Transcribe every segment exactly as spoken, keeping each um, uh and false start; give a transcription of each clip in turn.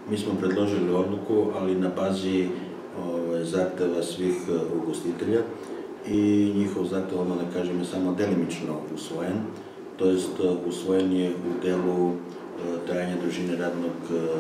Mi smo predložili odluku, ali na bazi zahteva svih ugostitelja i njihov zahtev, ono da kažem, je samo delimično usvojen, to jest usvojen je u delu trajanja dužine radnog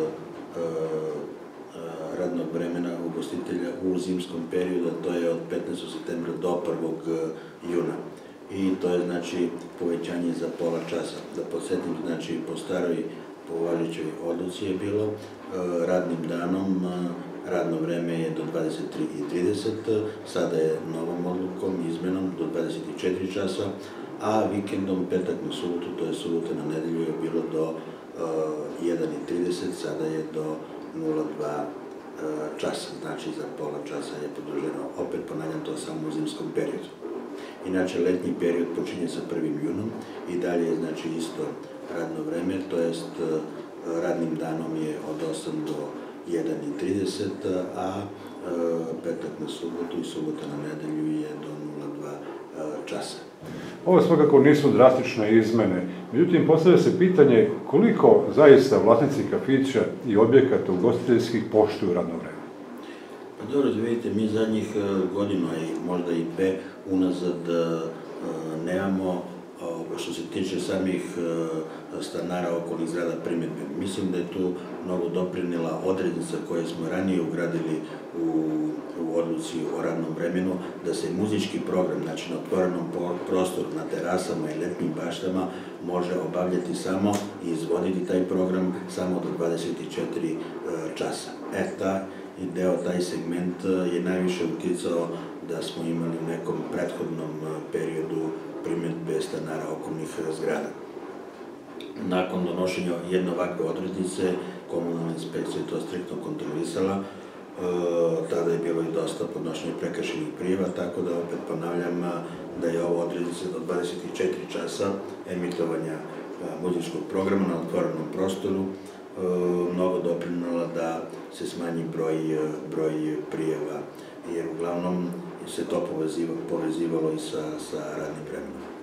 radnog vremena ugostitelja u zimskom periodu, to je od petnaestog septembra do prvog juna. I to je, znači, povećanje za pola časa. Da podsjetim, znači, po staroj, po važećoj odluci je bilo, radnim danom radno vreme je do dvadeset tri i trideset, sada je novom odlukom, izmenom, do dvadeset četiri časa, a vikendom, petak na subotu, to je subota na nedelju, je bilo do jedan i trideset, sada je do nula dva časa, znači za pola časa je produženo, opet ponavljam, to samo u zimskom periodu. Inače, letnji period počinje sa prvim junom i dalje je, znači, isto radno vreme, to jest radnim danom je od osam do jedan i trideset, a petak na subotu i subota na nedelju je do nula dva časa. Ovo svakako nisu drastične izmene, međutim, postavlja se pitanje koliko zaista vlasnici kafića i objekata ugostiteljskih poštuju radno vreme. Pa dobro, da vidite, mi zadnjih godina i možda i pe unazad nemamo, što se tiče samih stanara okolnih zgrada, primjedbe. Mislim da je tu mnogo doprinela odrednica koje smo ranije ugradili u odluci o radnom vremenu, da se muzički program, znači na otvorenom prostoru, na terasama i letnim baštama, može obavljati samo i izvoditi taj program samo do dvadeset četiri časa. E, taj deo, taj segment je najviše uticao da smo imali u nekom prethodnom periodu primjedbe stanara okolnih zgrada. Nakon donošenja jedne ovakve odrednice, komunalna inspekcija je to striktno kontrolisala, tada je bilo i dosta podnošenja prekršajnih prijava, tako da opet ponavljam da je ovo odrednica do dvadeset četiri časa emitovanja muzičkog programa na otvorenom prostoru mnogo doprinela da se smanji broj prijava, jer uglavnom se to povezivalo i sa radnim vremenom.